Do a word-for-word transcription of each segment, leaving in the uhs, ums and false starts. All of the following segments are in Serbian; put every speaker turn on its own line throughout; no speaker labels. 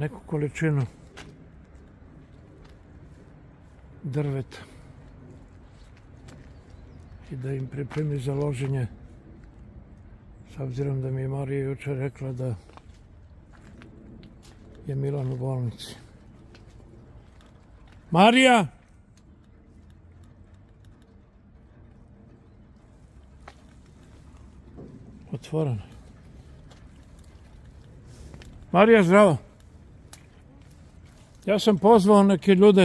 neku količinu drveta i da im pripremi za loženje, s obzirom da mi je Marija jučer rekla da je Milan u bolnici. Marija! Otvoreno. Marija, zdravo. Ja sam pozvao neke ljude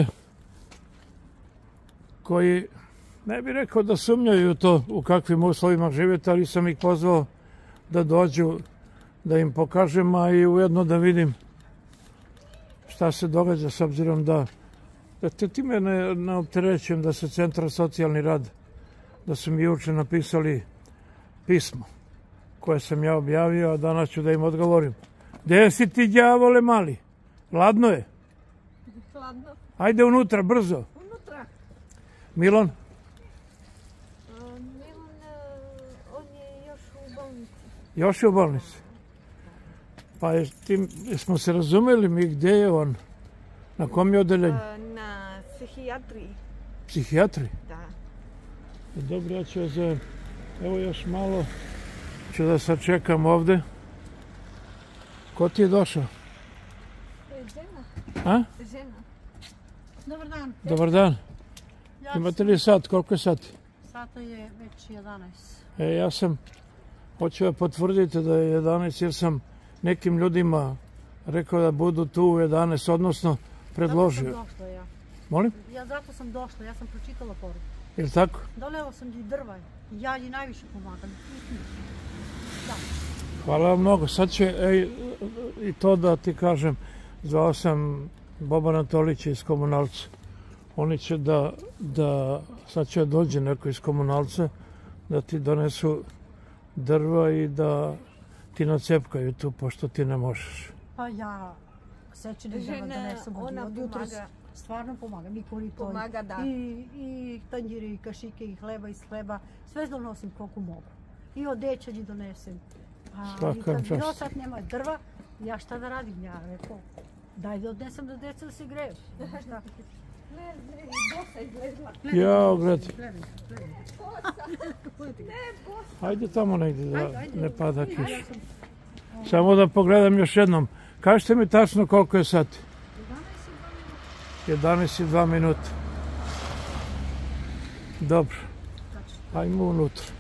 koji, ne bih rekao da sumnjaju u to u kakvim uslovima živite, ali sam ih pozvao da dođu, da im pokažem, a i ujedno da vidim šta se događa, s obzirom da da te time ne, ne opterećujem, da se Centar socijalni rad, da su mi juče napisali pismo koje sam ja objavio, a danas ću da im odgovorim. Gde si ti, đavole mali? Hladno je?
Hladno.
Ajde unutra, brzo.
Unutra.
Milon?
Milon, on je još u bolnici.
Još je u bolnici? Pa je, tim, smo se razumeli mi gde je on? Na kom je odeljenju?
Na psihijatriji.
Psihijatriji?
Da.
Dobro, ja ću za... Evo još malo ću da sačekam ovde. Ko ti je došao?
Žena.
A?
Žena. Dobar dan.
Dobar dan. Imate li sat? Koliko je sati?
Sata je već jedanaest.
E, ja sam, hoću da potvrdite da je jedanaest, jer sam nekim ljudima rekao da budu tu u jedanaest, odnosno predložio.
Zato sam došla ja.
Molim?
Ja zato sam došla, ja sam pročitala poruku.
Je li tako?
Donela sam ti drva, ja ji najviše pomagam. Da.
Hvala vam mnogo. Sad će, ej, i to da ti kažem, zvao sam Bobana Tolića iz Komunalca. Oni će da, da, sad će dođe neko iz Komunalca, da ti donesu drva i da ti nacepkaju tu, pošto ti ne možeš.
Pa ja sećam da vam donesem od jutros. Stvarno pomagam, i koritoj,
Pomaga, da.
i, i tanjire, i kašike, i hleba, iz hleba. Sve donosim koliko mogu. I odeća ti donesem. A i kad bilo sad nema drva, ja šta da radim? Ja rekao, daj da odnesem da deca da se greju. Šta?
Ne, ne, bosa izlezla.
Jao, gledaj.
Gledaj, gledaj.
Ne, bosa.
Hajde tamo negdje da
Ajde, ajde.
ne pada kiša. Samo da pogledam još jednom. Kažite mi tačno koliko je sati? jedanaest i dva minuta. Dobro. Ajmo unutra.